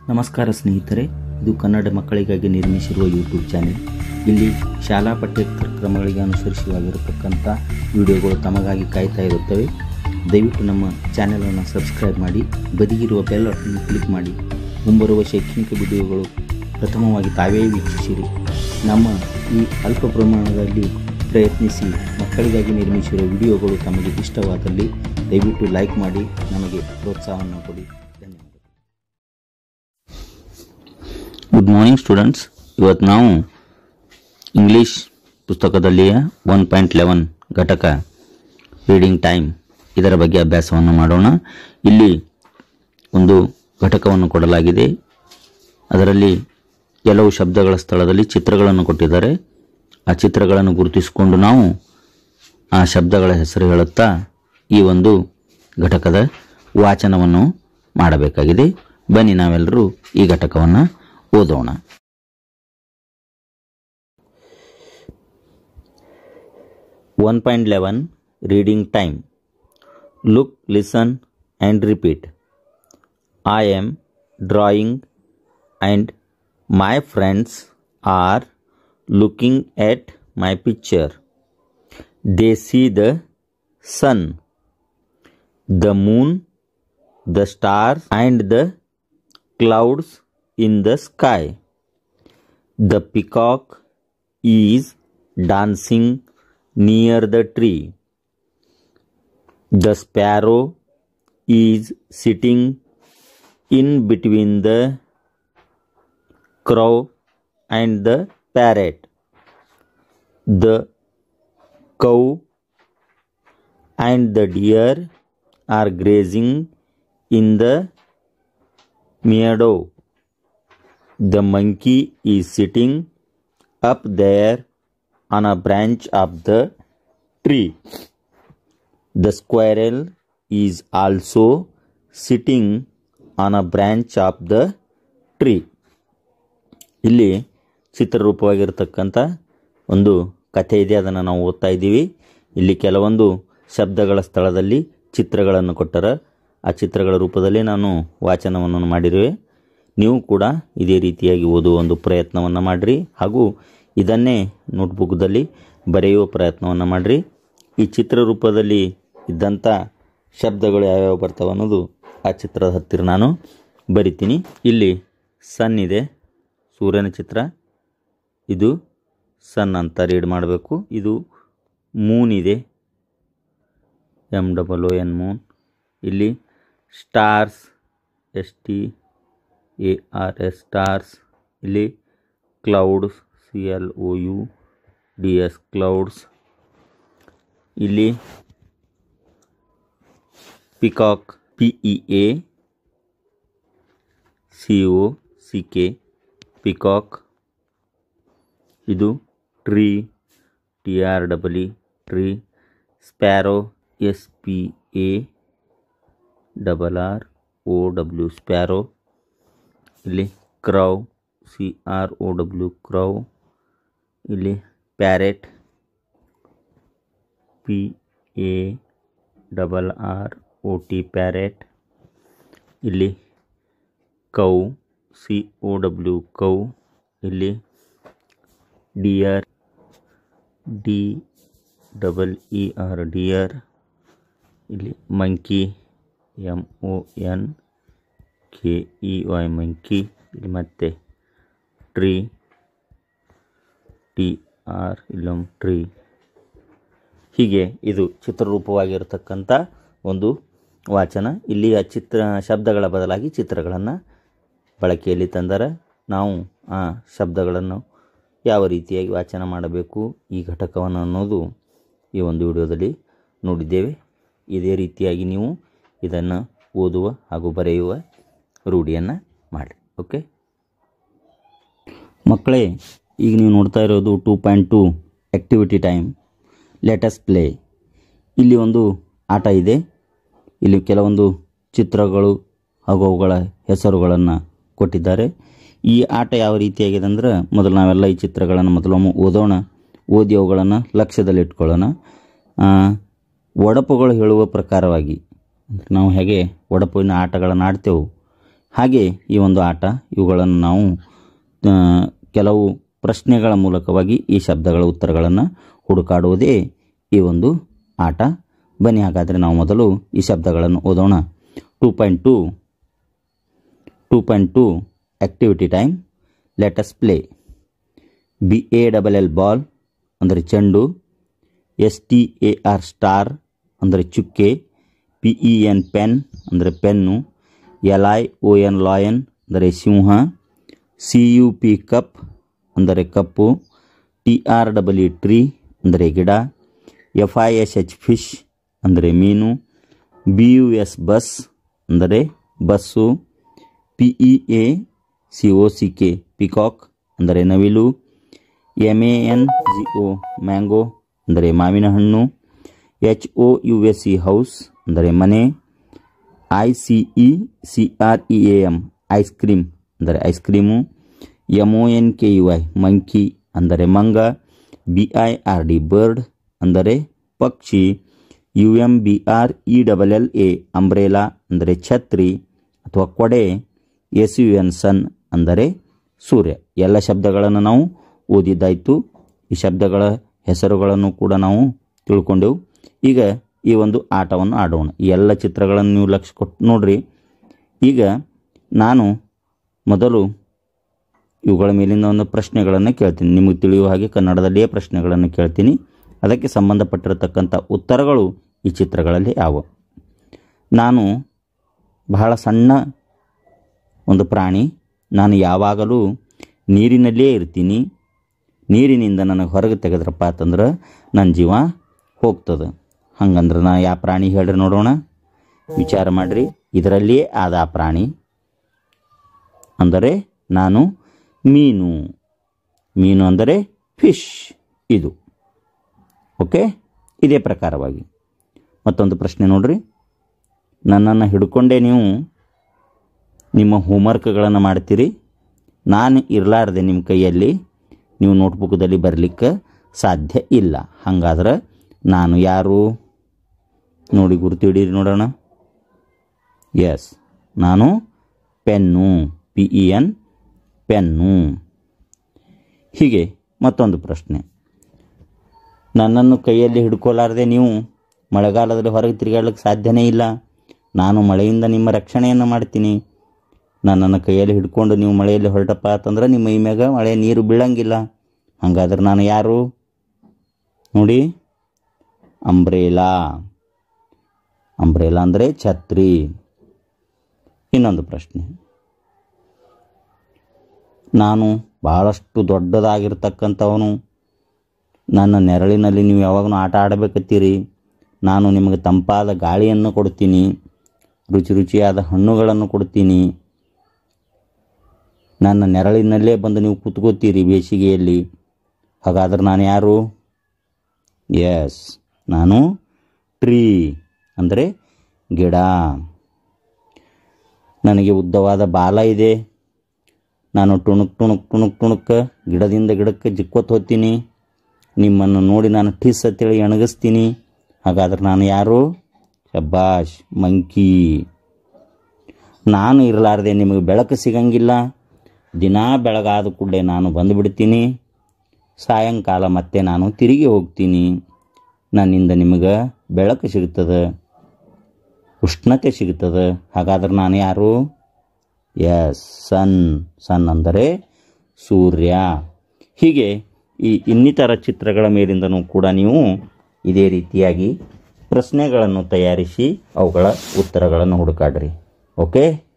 ನಮಸ್ಕಾರ ಸ್ನೇಹಿತರೆ, ಇದು ಕನ್ನಡ ಮಕ್ಕಳಿಗಾಗಿ ನಿರ್ಮಿಸಿರುವ ಯೂಟ್ಯೂಬ್ ಚಾನೆಲ್. ಇಲ್ಲಿ ಶಾಲಾ ಪಠ್ಯಕ್ರಮಗಳಿಗೆ ಅನುಸರಿಸುವಾಗಿರತಕ್ಕಂಥ ವಿಡಿಯೋಗಳು ತಮಗಾಗಿ ಕಾಯ್ತಾ ಇರುತ್ತವೆ. ದಯವಿಟ್ಟು ನಮ್ಮ ಚಾನೆಲನ್ನು ಸಬ್ಸ್ಕ್ರೈಬ್ ಮಾಡಿ, ಬದಿಗಿರುವ ಬೆಲ್ ಬಟನ್ ಕ್ಲಿಕ್ ಮಾಡಿ. ಮುಂಬರುವ ಶೈಕ್ಷಣಿಕ ವಿಡಿಯೋಗಳು ಪ್ರಥಮವಾಗಿ ತಾವೇ ವೀಕ್ಷಿಸಿರಿ. ನಮ್ಮ ಈ ಅಲ್ಪ ಪ್ರಮಾಣದಲ್ಲಿ ಪ್ರಯತ್ನಿಸಿ ಮಕ್ಕಳಿಗಾಗಿ ನಿರ್ಮಿಸಿರುವ ವಿಡಿಯೋಗಳು ತಮಗೆ ಇಷ್ಟವಾದಲ್ಲಿ ದಯವಿಟ್ಟು ಲೈಕ್ ಮಾಡಿ ನಮಗೆ ಪ್ರೋತ್ಸಾಹವನ್ನು ಕೊಡಿ. ಧನ್ಯವಾದ. Good morning students. ಇವತ್ತು ನಾವು ಇಂಗ್ಲೀಷ್ ಪುಸ್ತಕದಲ್ಲಿಯ 1.11 ಘಟಕ ರೀಡಿಂಗ್ ಟೈಮ್ ಇದರ ಬಗ್ಗೆ ಅಭ್ಯಾಸವನ್ನು ಮಾಡೋಣ. ಇಲ್ಲಿ ಒಂದು ಘಟಕವನ್ನು ಕೊಡಲಾಗಿದೆ. ಅದರಲ್ಲಿ ಕೆಲವು ಶಬ್ದಗಳ ಸ್ಥಳದಲ್ಲಿ ಚಿತ್ರಗಳನ್ನು ಕೊಟ್ಟಿದ್ದಾರೆ. ಆ ಚಿತ್ರಗಳನ್ನು ಗುರುತಿಸಿಕೊಂಡು ನಾವು ಆ ಶಬ್ದಗಳ ಹೆಸರು ಹೇಳುತ್ತಾ ಈ ಒಂದು ಘಟಕದ ವಾಚನವನ್ನು ಮಾಡಬೇಕಾಗಿದೆ. ಬನ್ನಿ ನಾವೆಲ್ಲರೂ ಈ ಘಟಕವನ್ನು ಓದೋಣ. Reading time. Look, listen and repeat. I am drawing and my friends are looking at my picture. They see the sun, the moon, the stars and the clouds in the sky. The peacock is dancing near the tree. The sparrow is sitting in between the crow and the parrot. The cow and the deer are grazing in the meadow. The monkey is sitting up there on a branch of the tree. The squirrel is also sitting on a branch of the tree. ಇಲ್ಲಿ ಚಿತ್ರರೂಪವಾಗಿರತಕ್ಕಂಥ ಒಂದು ಕಥೆ ಇದೆ, ಅದನ್ನು ನಾವು ಓದ್ತಾ ಇದ್ದೀವಿ. ಇಲ್ಲಿ ಕೆಲವೊಂದು ಶಬ್ದಗಳ ಸ್ಥಳದಲ್ಲಿ ಚಿತ್ರಗಳನ್ನು ಕೊಟ್ಟರ. ಆ ಚಿತ್ರಗಳ ರೂಪದಲ್ಲಿ ನಾನು ವಾಚನವನ್ನು ಮಾಡಿರುವೆ. ನೀವು ಕೂಡ ಇದೇ ರೀತಿಯಾಗಿ ಓದುವ ಒಂದು ಪ್ರಯತ್ನವನ್ನು ಮಾಡಿರಿ, ಹಾಗೂ ಇದನ್ನೇ ನೋಟ್ಬುಕ್ದಲ್ಲಿ ಬರೆಯುವ ಪ್ರಯತ್ನವನ್ನು ಮಾಡಿರಿ. ಈ ಚಿತ್ರರೂಪದಲ್ಲಿ ಇದ್ದಂಥ ಶಬ್ದಗಳು ಯಾವ್ಯಾವ ಬರ್ತಾವೆ ಅನ್ನೋದು ಆ ಚಿತ್ರದ ಹತ್ತಿರ ನಾನು ಬರಿತೀನಿ. ಇಲ್ಲಿ ಸನ್ ಇದೆ, ಸೂರ್ಯನ ಚಿತ್ರ. ಇದು ಸನ್ ಅಂತ ರೀಡ್ ಮಾಡಬೇಕು. ಇದು ಮೂನ್ ಇದೆ, MOON ಮೂನ್. ಇಲ್ಲಿ ಸ್ಟಾರ್ಸ್, STARS ಸ್ಟಾರ್ಸ್. ಇಲ್ಲಿ ಕ್ಲೌಡ್ಸ್, CLOUDS ಕ್ಲೌಡ್ಸ್. ಇಲ್ಲಿ ಪಿಕಾಕ್, PEACOCK ಪಿಕಾಕ್. ಇದು tree, TREE tree. Sparrow, SPARROW sparrow. ಇಲ್ಲಿ ಕ್ರೌ, CROW ಕ್ರೌ. ಇಲ್ಲಿ ಪ್ಯಾರೆಟ್, PARROT ಪ್ಯಾರೆಟ್. ಇಲ್ಲಿ ಕೌ, COW ಕೌ. ಇಲ್ಲಿ ಡಿಯರ್, DEER ಡಿಯರ್. ಇಲ್ಲಿ ಮಂಕಿ, MONKEY ಮಂಕಿ. ಇಲ್ಲಿ ಮತ್ತೆ ಟ್ರೀ, TR ಇಲ್ಲೊಂದು ಟ್ರೀ. ಹೀಗೆ ಇದು ಚಿತ್ರರೂಪವಾಗಿರತಕ್ಕಂಥ ಒಂದು ವಾಚನ. ಇಲ್ಲಿ ಆ ಶಬ್ದಗಳ ಬದಲಾಗಿ ಚಿತ್ರಗಳನ್ನು ಬಳಕೆಯಲ್ಲಿ ತಂದರೆ ನಾವು ಆ ಶಬ್ದಗಳನ್ನು ಯಾವ ರೀತಿಯಾಗಿ ವಾಚನ ಮಾಡಬೇಕು ಈ ಘಟಕವನ್ನು ಅನ್ನೋದು ಈ ಒಂದು ವಿಡಿಯೋದಲ್ಲಿ ನೋಡಿದ್ದೇವೆ. ಇದೇ ರೀತಿಯಾಗಿ ನೀವು ಇದನ್ನು ಓದುವ ಹಾಗೂ ಬರೆಯುವ ರೂಢಿಯನ್ನು ಮಾಡಿ. ಓಕೆ ಮಕ್ಕಳೇ, ಈಗ ನೀವು ನೋಡ್ತಾ ಇರೋದು 2.2 activity time. Let us play. ಇಲ್ಲಿ ಒಂದು ಆಟ ಇದೆ. ಇಲ್ಲಿ ಕೆಲವೊಂದು ಚಿತ್ರಗಳು ಹಾಗೂ ಅವುಗಳ ಹೆಸರುಗಳನ್ನು ಕೊಟ್ಟಿದ್ದಾರೆ. ಈ ಆಟ ಯಾವ ರೀತಿಯಾಗಿದೆ ಅಂದರೆ, ಮೊದಲು ನಾವೆಲ್ಲ ಈ ಚಿತ್ರಗಳನ್ನು ಮೊದಲೊಮ್ಮೆ ಓದೋಣ. ಓದಿ ಅವುಗಳನ್ನು ಲಕ್ಷ್ಯದಲ್ಲಿಟ್ಕೊಳ್ಳೋಣ. ಒಡಪುಗಳು ಹೇಳುವ ಪ್ರಕಾರವಾಗಿ ನಾವು ಹೇಗೆ ಒಡಪಿನ ಆಟಗಳನ್ನು ಆಡ್ತೇವೆ ಹಾಗೆ ಈ ಒಂದು ಆಟ ಇವುಗಳನ್ನು ನಾವು ಕೆಲವು ಪ್ರಶ್ನೆಗಳ ಮೂಲಕವಾಗಿ ಈ ಶಬ್ದಗಳ ಉತ್ತರಗಳನ್ನು ಹುಡುಕಾಡುವುದೇ ಈ ಒಂದು ಆಟ. ಬನ್ನಿ ಹಾಗಾದರೆ ನಾವು ಮೊದಲು ಈ ಶಬ್ದಗಳನ್ನು ಓದೋಣ. 2.2 activity time. Let us play. BALL ball ಅಂದರೆ ಚೆಂಡು, STAR ಸ್ಟಾರ್ ಅಂದರೆ ಚುಕ್ಕೆ, PEN ಪೆನ್ ಅಂದರೆ ಪೆನ್ನು, LION ಲಾಯನ್ ಅಂದರೆ ಸಿಂಹ, CUP ಕಪ್ ಅಂದರೆ ಕಪ್ಪು, TREE ಟ್ರೀ ಅಂದರೆ ಗಿಡ, FISH ಫಿಶ್ ಅಂದರೆ ಮೀನು, BUS ಬಸ್ ಅಂದರೆ ಬಸ್ಸು, PEACOCK ಪಿಕಾಕ್ ಅಂದರೆ ನವಿಲು, MANGO ಮ್ಯಾಂಗೋ ಅಂದರೆ ಮಾವಿನ ಹಣ್ಣು, HOUSE ಹೌಸ್ ಅಂದರೆ ಮನೆ, ICECREAM ಐಸ್ ಕ್ರೀಮ್ ಅಂದರೆ ಐಸ್ ಕ್ರೀಮು, MONKEY ಮಂಕಿ ಅಂದರೆ ಮಂಗ, BIRD ಬರ್ಡ್ ಅಂದರೆ ಪಕ್ಷಿ, UMBRELLA ಅಂಬ್ರೇಲಾ ಅಂದರೆ ಛತ್ರಿ ಅಥವಾ ಕೊಡೆ, SUN ಸನ್ ಅಂದರೆ ಸೂರ್ಯ. ಎಲ್ಲ ಶಬ್ದಗಳನ್ನು ನಾವು ಓದಿದ್ದಾಯಿತು. ಈ ಶಬ್ದಗಳ ಹೆಸರುಗಳನ್ನು ಕೂಡ ನಾವು ತಿಳ್ಕೊಂಡೆವು. ಈಗ ಈ ಒಂದು ಆಟವನ್ನು ಆಡೋಣ. ಈ ಎಲ್ಲ ಚಿತ್ರಗಳನ್ನು ನೀವು ಲಕ್ಷ್ಯ ಕೊಟ್ಟು ನೋಡ್ರಿ. ಈಗ ನಾನು ಮೊದಲು ಇವುಗಳ ಮೇಲಿಂದ ಒಂದು ಪ್ರಶ್ನೆಗಳನ್ನು ಕೇಳ್ತೀನಿ. ನಿಮಗೆ ತಿಳಿಯುವ ಹಾಗೆ ಕನ್ನಡದಲ್ಲಿಯೇ ಪ್ರಶ್ನೆಗಳನ್ನು ಕೇಳ್ತೀನಿ. ಅದಕ್ಕೆ ಸಂಬಂಧಪಟ್ಟಿರತಕ್ಕಂಥ ಉತ್ತರಗಳು ಈ ಚಿತ್ರಗಳಲ್ಲಿ ಯಾವುವು. ನಾನು ಬಹಳ ಸಣ್ಣ ಒಂದು ಪ್ರಾಣಿ. ನಾನು ಯಾವಾಗಲೂ ನೀರಿನಲ್ಲಿಯೇ ಇರ್ತೀನಿ. ನೀರಿನಿಂದ ನನಗೆ ಹೊರಗೆ ತೆಗೆದ್ರಪ್ಪ ಅಂತಂದ್ರೆ ನನ್ನ ಜೀವ ಹೋಗ್ತದೆ. ಹಂಗಂದ್ರೆ ನಾ ಯಾವ ಪ್ರಾಣಿ ಹೇಳ್ರಿ ನೋಡೋಣ, ವಿಚಾರ ಮಾಡಿರಿ. ಇದರಲ್ಲಿಯೇ ಆದ ಆ ಪ್ರಾಣಿ ಅಂದರೆ ನಾನು ಮೀನು. ಮೀನು ಅಂದರೆ ಫಿಶ್. ಇದು ಓಕೆ. ಇದೇ ಪ್ರಕಾರವಾಗಿ ಮತ್ತೊಂದು ಪ್ರಶ್ನೆ ನೋಡ್ರಿ. ನನ್ನನ್ನು ಹಿಡ್ಕೊಂಡೇ ನೀವು ನಿಮ್ಮ ಹೋಮ್ವರ್ಕ್ಗಳನ್ನು ಮಾಡ್ತೀರಿ. ನಾನು ಇರಲಾರ್ದೆ ನಿಮ್ಮ ಕೈಯಲ್ಲಿ ನೀವು ನೋಟ್ಬುಕ್ದಲ್ಲಿ ಬರಲಿಕ್ಕೆ ಸಾಧ್ಯ ಇಲ್ಲ. ಹಾಗಾದ್ರೆ ನಾನು ಯಾರು ನೋಡಿ ಗುರುತು ಹಿಡೀರಿ ನೋಡೋಣ. ಎಸ್, ನಾನು ಪೆನ್ನು, PEN ಪೆನ್ನು. ಹೀಗೆ ಮತ್ತೊಂದು ಪ್ರಶ್ನೆ. ನನ್ನನ್ನು ಕೈಯಲ್ಲಿ ಹಿಡ್ಕೊಲಾರದೆ ನೀವು ಮಳೆಗಾಲದಲ್ಲಿ ಹೊರಗೆ ತಿರುಗಾಡಲಿಕ್ಕೆ ಸಾಧ್ಯನೇ ಇಲ್ಲ. ನಾನು ಮಳೆಯಿಂದ ನಿಮ್ಮ ರಕ್ಷಣೆಯನ್ನು ಮಾಡ್ತೀನಿ. ನನ್ನನ್ನು ಕೈಯಲ್ಲಿ ಹಿಡ್ಕೊಂಡು ನೀವು ಮಳೆಯಲ್ಲಿ ಹೊರಟಪ್ಪ ಅಂತಂದ್ರೆ ನಿಮ್ಮ ಮೈ ಮ್ಯಾಗ ಮಳೆ ನೀರು ಬೀಳಂಗಿಲ್ಲ. ಹಾಗಾದ್ರೆ ನಾನು ಯಾರು ನೋಡಿ, ಅಂಬ್ರೇಲಾ. ಅಂಬ್ರೇಲಾ ಅಂದರೆ ಛತ್ರಿ. ಇನ್ನೊಂದು ಪ್ರಶ್ನೆ. ನಾನು ಬಹಳಷ್ಟು ದೊಡ್ಡದಾಗಿರ್ತಕ್ಕಂಥವನು. ನನ್ನ ನೆರಳಿನಲ್ಲಿ ನೀವು ಯಾವಾಗಲೂ ಆಟ ಆಡಬೇಕತ್ತೀರಿ. ನಾನು ನಿಮಗೆ ತಂಪಾದ ಗಾಳಿಯನ್ನು ಕೊಡ್ತೀನಿ, ರುಚಿ ರುಚಿಯಾದ ಹಣ್ಣುಗಳನ್ನು ಕೊಡ್ತೀನಿ. ನನ್ನ ನೆರಳಿನಲ್ಲೇ ಬಂದು ನೀವು ಕೂತ್ಕೋತೀರಿ ಬೇಸಿಗೆಯಲ್ಲಿ. ಹಾಗಾದ್ರೆ ನಾನು ಯಾರು? ಎಸ್, ನಾನು ಟ್ರೀ ಅಂದರೆ ಗಿಡ. ನನಗೆ ಉದ್ದವಾದ ಬಾಲ ಇದೆ. ನಾನು ಟುಣುಕ್ ಟುಣುಕ್ ಟುಣುಕ್ ಟುಣುಕ್ ಗಿಡದಿಂದ ಗಿಡಕ್ಕೆ ಜಿಕ್ಕೊತ್ತು ಹೋಗ್ತೀನಿ. ನಿಮ್ಮನ್ನು ನೋಡಿ ನಾನು ಠಿಸ್ ಅಂತೇಳಿ ಎಣಗಿಸ್ತೀನಿ. ಹಾಗಾದ್ರೆ ನಾನು ಯಾರು? ಶಬ್ಬಾಷ್, ಮಂಕಿ. ನಾನು ಇರಲಾರ್ದೆ ನಿಮಗೆ ಬೆಳಕು ಸಿಗಂಗಿಲ್ಲ. ದಿನ ಬೆಳಗಾದ ಕೂಡಲೇ ನಾನು ಬಂದುಬಿಡ್ತೀನಿ. ಸಾಯಂಕಾಲ ಮತ್ತೆ ನಾನು ತಿರುಗಿ ಹೋಗ್ತೀನಿ. ನನ್ನಿಂದ ನಿಮಗೆ ಬೆಳಕು ಸಿಗ್ತದೆ, ಉಷ್ಣತೆ ಸಿಗ್ತದೆ. ಹಾಗಾದ್ರೆ ನಾನು ಯಾರು? ಎಸ್, ಸನ್. ಸನ್ ಅಂದರೆ ಸೂರ್ಯ. ಹೀಗೆ ಈ ಇನ್ನಿತರ ಚಿತ್ರಗಳ ಮೇಲಿಂದನೂ ಕೂಡ ನೀವು ಇದೇ ರೀತಿಯಾಗಿ ಪ್ರಶ್ನೆಗಳನ್ನು ತಯಾರಿಸಿ ಅವುಗಳ ಉತ್ತರಗಳನ್ನು ಹುಡುಕಾಡ್ರಿ. ಓಕೆ.